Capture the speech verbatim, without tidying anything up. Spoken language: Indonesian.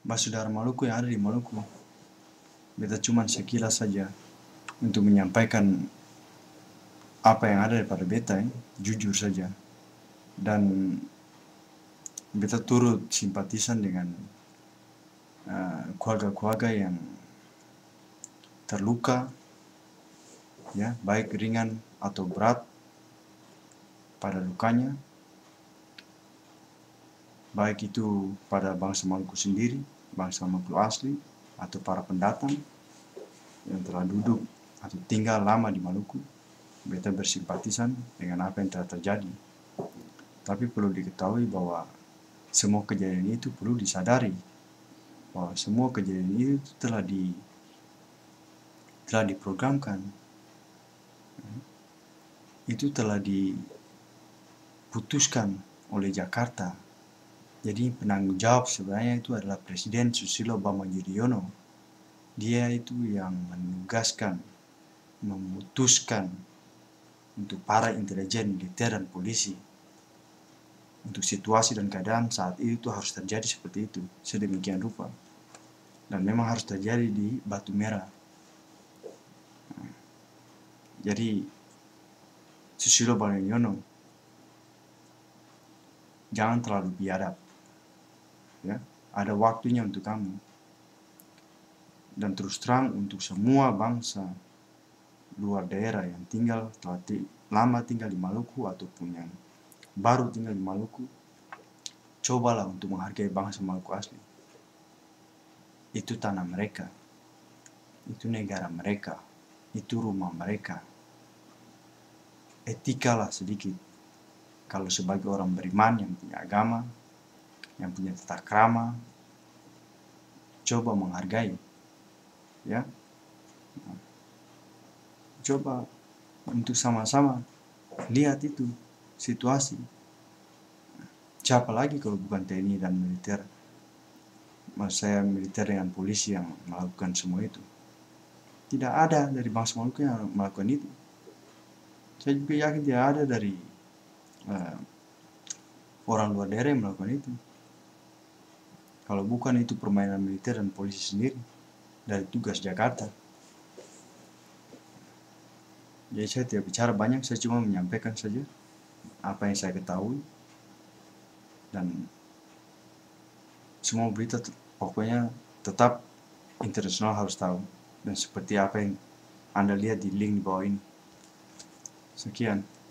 Basudara Maluku yang ada di Maluku. Beta cuman sekilas saja untuk menyampaikan apa yang ada daripada beta ya, jujur saja. Dan beta turut simpatisan dengan uh, keluarga-keluarga yang terluka, ya, baik ringan atau berat pada lukanya, baik itu pada bangsa Maluku sendiri, bangsa Maluku asli, atau para pendatang yang telah duduk atau tinggal lama di Maluku. Beta bersimpatisan dengan apa yang telah terjadi. Tapi perlu diketahui bahwa semua kejadian itu perlu disadari bahwa semua kejadian itu telah di telah diprogramkan, itu telah diputuskan oleh Jakarta. Jadi penanggung jawab sebenarnya itu adalah Presiden Susilo Bambang Yudhoyono. Dia itu yang menugaskan, memutuskan untuk para intelijen, militer, dan polisi untuk situasi dan keadaan saat itu harus terjadi seperti itu, sedemikian rupa. Dan memang harus terjadi di Batu Merah. Jadi Susilo Bambang Yudhoyono jangan terlalu biadab, ya. Ada waktunya untuk kamu. Dan terus terang untuk semua bangsa luar daerah yang tinggal telah lama tinggal di Maluku ataupun yang baru tinggal di Maluku, cobalah untuk menghargai bangsa Maluku asli. Itu tanah mereka, itu negara mereka, itu rumah mereka. Etikalah sedikit. Kalau sebagai orang beriman yang punya agama, yang punya tata krama, coba menghargai, ya. Coba untuk sama-sama lihat itu situasi. Siapa lagi kalau bukan T N I dan militer? Maksud saya militer dengan polisi yang melakukan semua itu. Tidak ada dari bangsa Maluku yang melakukan itu. Saya juga yakin tidak ada dari uh, orang luar daerah yang melakukan itu. Kalau bukan itu permainan militer dan polisi sendiri dari tugas Jakarta. Jadi saya tidak bicara banyak, saya cuma menyampaikan saja apa yang saya ketahui. Dan semua berita pokoknya tetap internasional harus tahu. Dan seperti apa yang Anda lihat di link di bawah ini. Sekian.